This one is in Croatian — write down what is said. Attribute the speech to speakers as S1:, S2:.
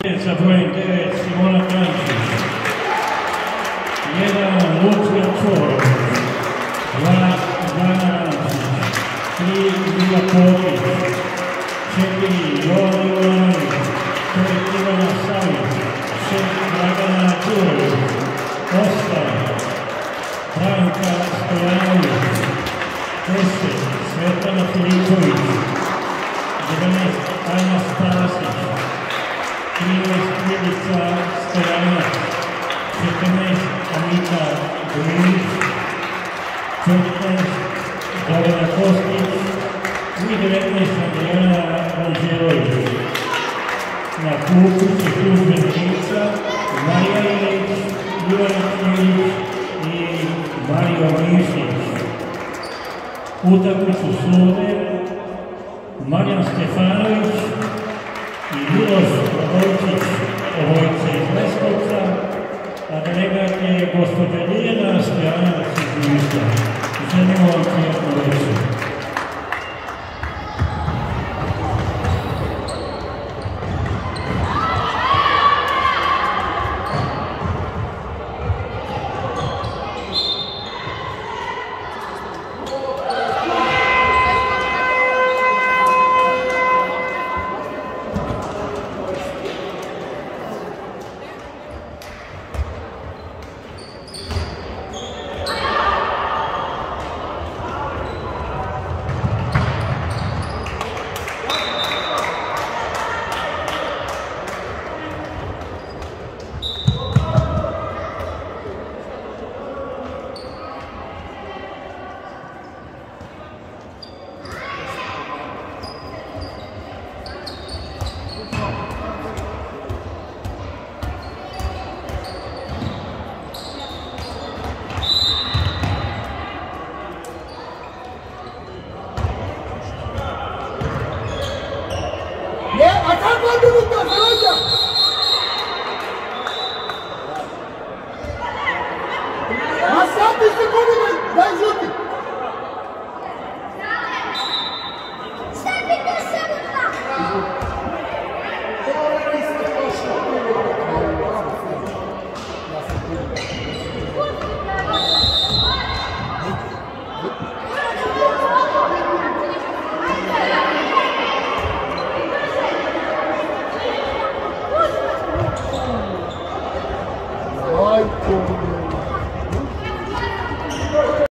S1: Sa brojem 9 Simona Kančić, 1 Lucija Čorović, 2 Ivana Ramčić, 3 Mila Popić, 4 Jovan Jovanović, 5 Ivana Savić, 6 Dragana Đurović, 8 Branka Stojanović, 10 Svetlana Filipović, 11 Anja Stasić, 13 Ljubica Stojanac, 14 Anita Grinić, 15 Dragana Kostić i 19 Adriana Ranđelović. Na klubu će službenica Marija Ilić, Ivana Čilić i Mario Mišić. Utakmicu sude Marijan Stefanović i Miloš Radojčić, obojice iz Leskovca, a delegat je gospođa Ljiljana Stojanovac iz Niša. Želimo vam prijatno večer.
S2: Akan